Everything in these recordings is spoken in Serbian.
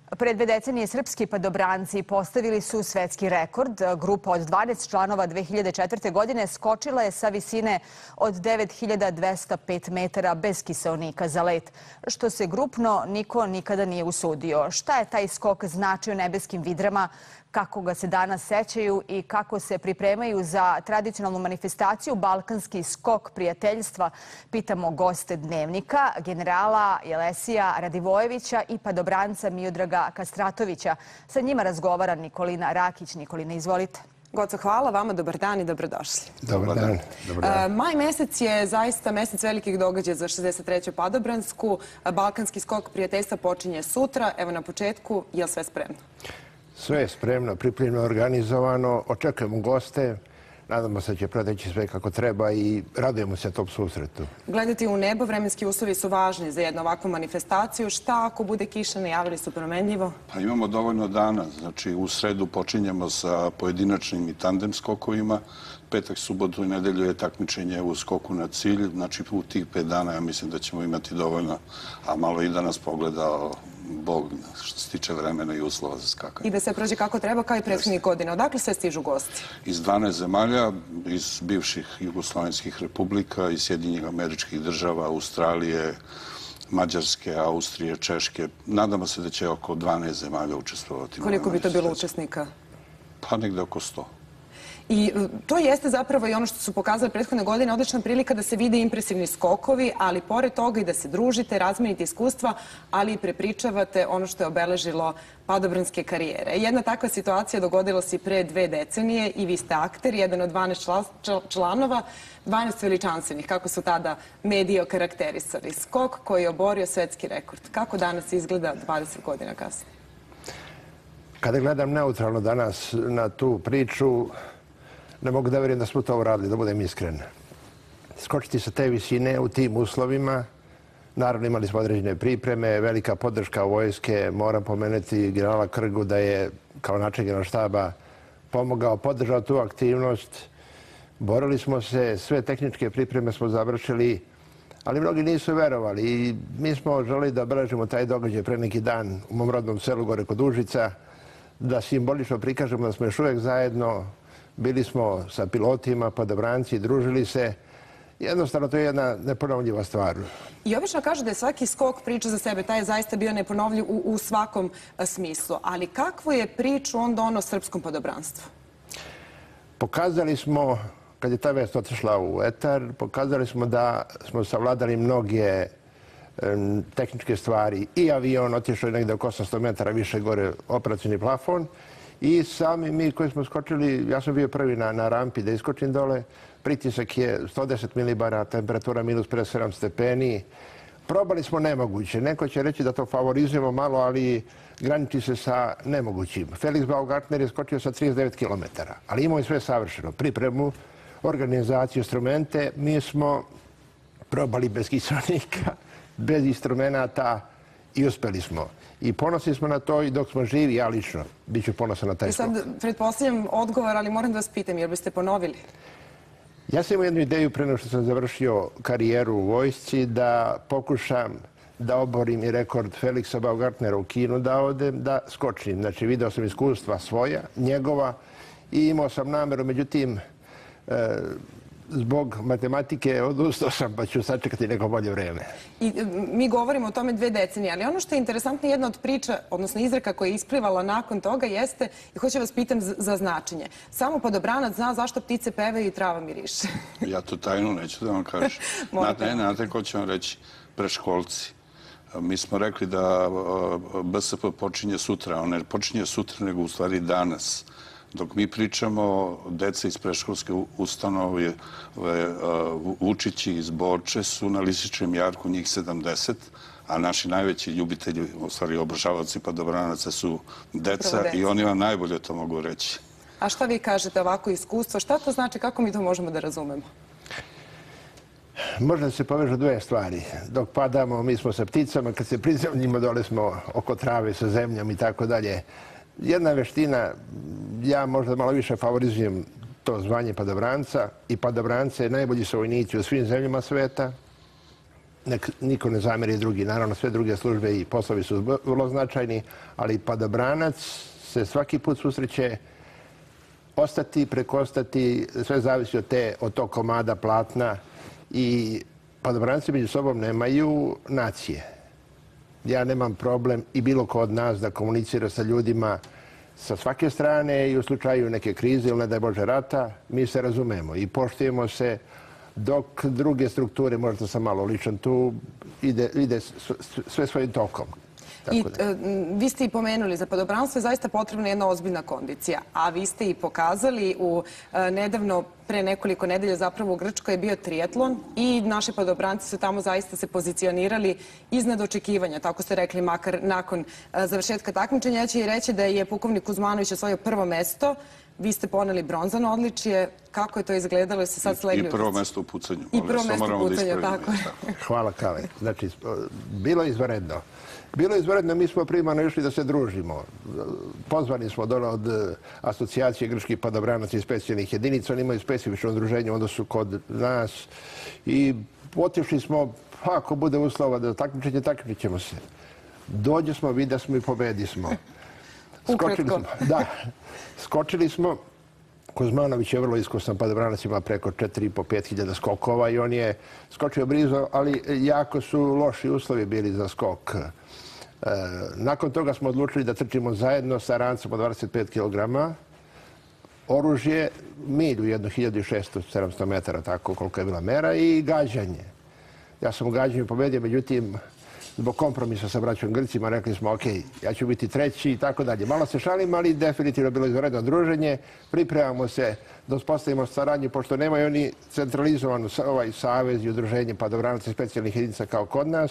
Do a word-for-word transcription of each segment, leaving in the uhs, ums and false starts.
Pre dve decenije srpski padobranci postavili su svetski rekord. Grupa od dvanaest članova dve hiljade četvrte. godine skočila je sa visine od devet hiljada dvesta pet metara bez kiseonika za let, što se grupno niko nikada nije usudio. Šta je taj skok značio nebeskim vidrama, kako ga se danas sećaju i kako se pripremaju za tradicionalnu manifestaciju Balkanski skok prijateljstva, pitamo goste Dnevnika, generala Jelesija Radivojevića i padobranca Miodraga Kastratovića. Sa njima razgovara Nikolina Rakić. Nikolina, izvolite. Goco, hvala vama, dobar dan i dobrodošli. Dobar dan. dan. Maj mesec je zaista mesec velikih događaja za šezdeset treću padobransku. Balkanski skok prijateljstva počinje sutra. Evo na početku, je li sve spremno? Sve je spremno, pripremljeno, organizovano. Očekujemo goste. Nadamo se da će proteći sve kako treba i radujemo se tom susretu. Gledati u nebo, vremenski uslovi su važni za jednu ovakvu manifestaciju. Šta ako bude kiša, najavili su promenljivo? Pa imamo dovoljno dana. Znači, u sredu počinjemo sa pojedinačnim i tandem skokovima. Petak, subotu i nedelju je takmičenje u skoku na cilj. Znači, u tih pet dana ja mislim da ćemo imati dovoljno, a malo i da nas pogleda Bog što se tiče vremena i uslova za skakanje. I da se prođe kako treba, kao i prethodnih godina. Odakle sve stižu gosti? Iz dvanaest zemalja, iz bivših jugoslovenskih republika, iz Sjedinjenih Američkih Država, Australije, Mađarske, Austrije, Češke. Nadamo se da će oko dvanaest zemalja učestvovati. Koliko bi to bilo učesnika? Pa negde oko sto. I to jeste zapravo i ono što su pokazali prethodne godine, odlična prilika da se vide impresivni skokovi, ali pored toga i da se družite, razmenite iskustva, ali i prepričavate ono što je obeležilo padobranske karijere. Jedna takva situacija dogodila se i pre dve decenije i vi ste akter, jedan od dvanaest članova, dvanaest veličanstvenih, kako su tada mediji okarakterisali. Skok koji je oborio svetski rekord. Kako danas izgleda dvadeset godina kasnije? Kada gledam neutralno danas na tu priču, ne mogu da verujem da smo to uradili, da budem iskren. Skočiti sa te visine u tim uslovima, naravno imali smo određene pripreme, velika podrška vojske, moram pomenuti generala Krgu da je kao načelnik Generalštaba pomogao, podržao tu aktivnost. Borili smo se, sve tehničke pripreme smo završili, ali mnogi nisu verovali i mi smo želeli da obeležimo taj događaj pre neki dan u mom rodnom selu gore kod Užica, da simbolično prikažemo da smo još uvek zajedno. Bili smo sa pilotima, padobranci, družili se. Jednostavno, to je jedna neponovljiva stvar. I obično kažu da je svaki skok priča za sebe. Taj je zaista bio neponovljiv u, u svakom smislu. Ali kakvu je priču onda ono o srpskom padobranstvu? Pokazali smo, kad je ta vest otišla u etar, pokazali smo da smo savladali mnoge um, tehničke stvari. I avion otišao je negde oko osamsto metara više gore operacioni plafon. I sami mi koji smo skočili, ja sam bio prvi na, na rampi da iskočim dole, pritisak je sto deset milibara, temperatura minus pedeset sedam stepeni. Probali smo nemoguće. Neko će reći da to favorizujemo malo, ali graniči se sa nemogućim. Felix Baumgartner je skočio sa trideset devet kilometara, ali imao je sve savršeno. Pripremu, organizaciju, instrumente. Mi smo probali bez kiselnika, bez instrumenta i uspeli smo. I ponosni smo na to i dok smo živi, ja lično, bit ću ponosan na taj skok. Sad, pretpostavljam odgovor, ali moram da vas pitam, jer biste ponovili? Ja sam imao jednu ideju pre nego što sam završio karijeru u vojsci, da pokušam da oborim i rekord Felixa Baumgartnera u Kinu, da odem, da skočim. Znači, video sam iskustva svoja, njegova, i imao sam nameru, međutim, e, zbog matematike odustao sam, pa ću sačekati neko bolje vreme. I mi govorimo o tome dve decenije, ali ono što je interesantno, jedna od priča, odnosno izreka koja je isplivala nakon toga jeste, i hoću vas pitam za značenje. Samo padobranac zna zašto ptice pevaju i trava miriše. Ja to tajnu neću da vam kažem. Ne, znate ko će vam reći? Preškolci. Mi smo rekli da B S P počinje sutra, on ne počinje sutra, nego u stvari danas. Dok mi pričamo, deca iz predškolske ustanove, Vučići iz Borče su na Lisičkom jarku, njih sedamdeset, a naši najveći ljubitelji, u stvari obožavaoci padobranaca su deca i oni vam najbolje to mogu reći. A šta vi kažete ovako iskustvo? Šta to znači? Kako mi to možemo da razumemo? Može da se povežu dve stvari. Dok padamo, mi smo sa pticama, kad se prizemljimo, dole smo oko trave sa zemljom i tako dalje. Jedna veština, ja možda malo više favorizujem to zvanje padobranca i padobrance najbolji su vojnici u svim zemljama sveta. nek niko ne zameri drugi. Naravno, sve druge službe i poslovi su vrlo značajni, ali padobranac se svaki put susreće ostati, prekostati, sve zavisi od, te, od tog komada platna i padobranci među sobom nemaju nacije. Ja nemam problem i bilo ko od nas da komunicira sa ljudima sa svake strane i u slučaju neke krize ili ne daj Bože rata, mi se razumemo i poštujemo se, dok druge strukture, možda sam malo ličan tu, ide, ide sve svojim tokom. I vi ste i pomenuli, za padobranstvo je zaista potrebna jedna ozbiljna kondicija, a vi ste i pokazali u nedavno, pre nekoliko nedelja zapravo u Grčkoj je bio triatlon i naši padobranci su tamo zaista se pozicionirali iznad očekivanja, tako ste rekli, makar nakon završetka takmičenja. Ja ću i reći da je pukovnik Kuzmanović osvojio prvo mesto, vi ste poneli bronzano odličje. Kako je to izgledalo? I se sad slegli I prvo mesto u pucanju. I prvo mesto u pucanju, tako je. Hvala, Kale. Znači, bilo je izvanredno. Bilo je izvanredno, mi smo primano išli da se družimo. Pozvani smo dole od Asocijacije grčkih padobranaca i specijalnih jedinica. Oni imaju specifično udruženje, onda su kod nas. I otišli smo, ako bude uslova da takmičenje, takmičit ćemo se. Dođe smo, vide smo i pobedi smo. Skočili smo, da, skočili smo. Kuzmanović je vrlo iskusan padobranac, ima preko četiri i po do pet hiljada skokova i on je skočio blizu, ali jako su loši uslovi bili za skok. E, nakon toga smo odlučili da trčimo zajedno sa rancem od dvadeset pet kilograma. Oružje, milju, jedno hiljadu šesto do sedamsto metara, tako koliko je bila mera, i gađanje. Ja sam u gađanju pobedio, međutim, zbog kompromisa sa braćom Grcima rekli smo, ok, ja ću biti treći i tako dalje. Malo se šalim, ali definitivno bilo izvanredno druženje. Pripremamo se da uspostavimo saradnju, pošto nemaju oni centralizovan ovaj savez i udruženje padobranaca i specijalnih jedinica kao kod nas.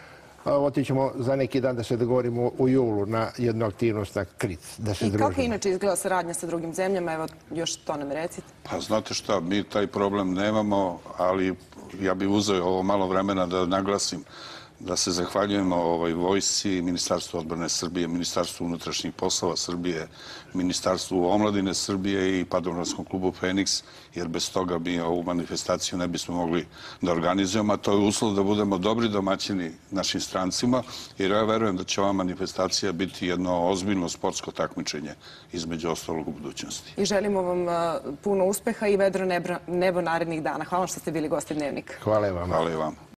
Otićemo za neki dan da se dogovorimo u julu na jednu aktivnost na Krit, da se družimo. I kako inače izgleda saradnja sa drugim zemljama? Evo, još to nam recite. Pa znate šta, mi taj problem nemamo, ali ja bih uzeo ovo malo vremena da naglasim da se zahvaljujemo ovoj vojsci, Ministarstvu odbrane Srbije, Ministarstvu unutrašnjih poslova Srbije, Ministarstvu omladine Srbije i padobranskom klubu Feniks, jer bez toga mi ovu manifestaciju ne bismo mogli da organizujemo, a to je uslov da budemo dobri domaćini našim strancima, jer ja verujem da će ova manifestacija biti jedno ozbiljno sportsko takmičenje između ostalog u budućnosti. I želimo vam puno uspeha i vedro nebo narednih dana. Hvala što ste bili gosti Dnevnika. Hvala i vama. Hvala i vama.